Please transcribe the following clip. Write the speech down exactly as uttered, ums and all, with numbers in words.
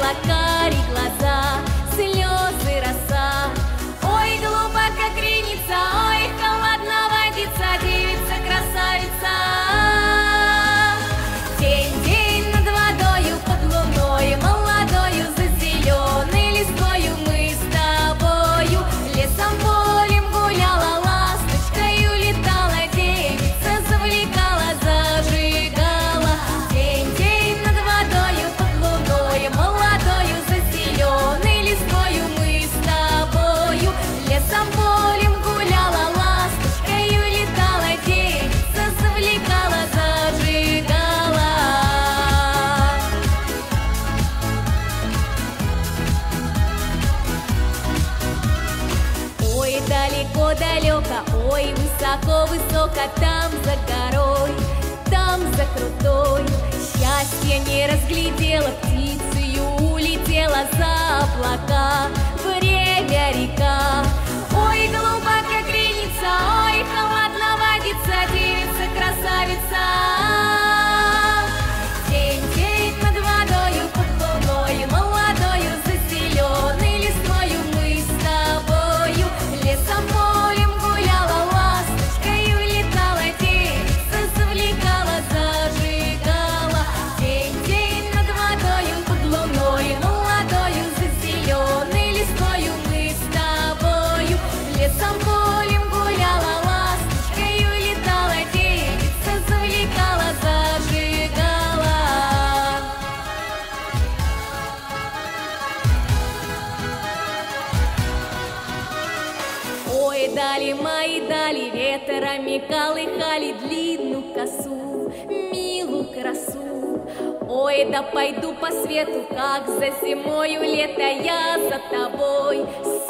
смотрела карие глаза, слезы роса. Ой, глубоко кренится, ой, холодно водится, девица красавица. День, день над водою, под луною, молодою, за зеленой листвою мы с тобою лесом, полем гуляла, ласточкою летала, девица завлекала, зажигала. День, день над водою, под луною, молодою, за зеленой листвою мы с тобою лесом, полем гуляла, ласточкою летала, девица завлекала, зажигала. Ой, далеко-далеко, ой, высоко-высоко, там за горой, там за крутой. Счастье не разглядела, птицею улетела за облака. Время река, ой, глубоко кренится, ой, холодно водится, девица красавица. День, день над водою, под луною, молодою, за зеленой листвою мы с тобою лесом, полем гуляла, ласточкою летала, девица завлекала, зажигала. День, день над водою, под луною, молодою, за зеленой листвою мы с тобою лесом, полем гуляла, ласточкою летала, девица завлекала, зажигала. Ой, дали мои дали, ветрами колыхали длинную косу, милую красу. Ой, да пойду по свету, как за зимою лето, я за тобой